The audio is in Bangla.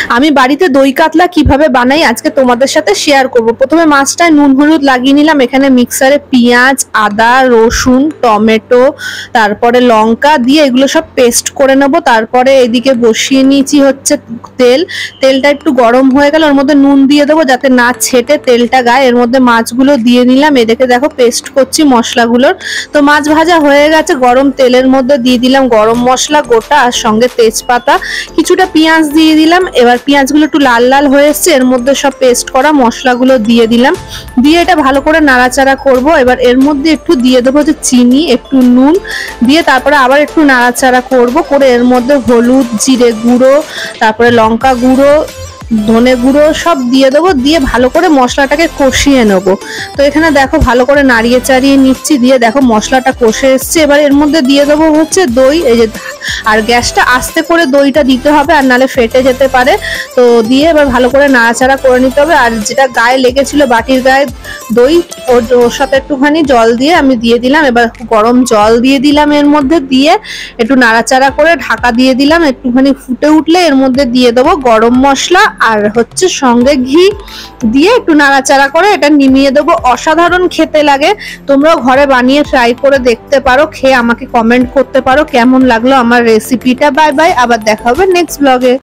আমি বাড়িতে দই কাতলা কিভাবে বানাই আজকে তোমাদের সাথে শেয়ার করব। প্রথমে মাছটায় নুন হলুদ লাগিয়ে নিলাম। এখানে মিক্সারে পেঁয়াজ, আদা, রসুন, টমেটো, তারপরে লঙ্কা দিয়ে এগুলো সব পেস্ট করে নেব। তারপরে এদিকে বসিয়ে নিয়েছি হচ্ছে তেলটা একটু গরম হয়ে গেল, ওর মধ্যে নুন দিয়ে দেবো যাতে না ছেটে তেলটা গায়ে। এর মধ্যে মাছগুলো দিয়ে নিলাম। এদিকে দেখো পেস্ট করছি মশলাগুলোর। তো মাছ ভাজা হয়ে গেছে, গরম তেলের মধ্যে দিয়ে দিলাম গরম মশলা গোটা আর সঙ্গে তেজপাতা, কিছুটা পেঁয়াজ দিয়ে দিলাম। এবার পেঁয়াজগুলো একটু লাল লাল হয়ে এসছে, এর মধ্যে সব পেস্ট করা মশলাগুলো দিয়ে দিলাম। দিয়ে এটা ভালো করে নাড়াচাড়া করব। এবার এর মধ্যে একটু দিয়ে দেবো যে চিনি, একটু নুন দিয়ে তারপরে আবার একটু নাড়াচাড়া করব। করে এর মধ্যে হলুদ, জিরে গুঁড়ো, তারপরে লঙ্কা গুঁড়ো, ধনে গুঁড়ো সব দিয়ে দেবো। দিয়ে ভালো করে মশলাটাকে কষিয়ে নেবো। তো এখানে দেখো ভালো করে নাড়িয়ে চাড়িয়ে নিচ্ছি। দিয়ে দেখো মশলাটা কষে এসছে। এবার এর মধ্যে দিয়ে দেবো হচ্ছে দই। এই যে, আর গ্যাসটা আস্তে করে দইটা দিতে হবে, আর নালে ফেটে যেতে পারে। তো দিয়ে এবার ভালো করে নাড়াচাড়া করে নিতে হবে। আর যেটা গায়ে লেগেছিল বাটির গায়ে দই, ওর সাথে একটুখানি জল দিয়ে আমি দিয়ে দিলাম। এবার গরম জল দিয়ে দিলাম এর মধ্যে, দিয়ে একটু নাড়াচাড়া করে ঢাকা দিয়ে দিলাম। একটুখানি ফুটে উঠলে এর মধ্যে দিয়ে দেবো গরম মশলা আর হচ্ছে সঙ্গে ঘি দিয়ে একটু নাড়াচাড়া করে এটা নিমিয়ে দেবো। অসাধারণ খেতে লাগে। তোমরাও ঘরে বানিয়ে ট্রাই করে দেখতে পারো, খেয়ে আমাকে কমেন্ট করতে পারো কেমন লাগলো আমার রেসিপিটা। বাই বাই, আবার দেখা হবে নেক্সট ব্লগে।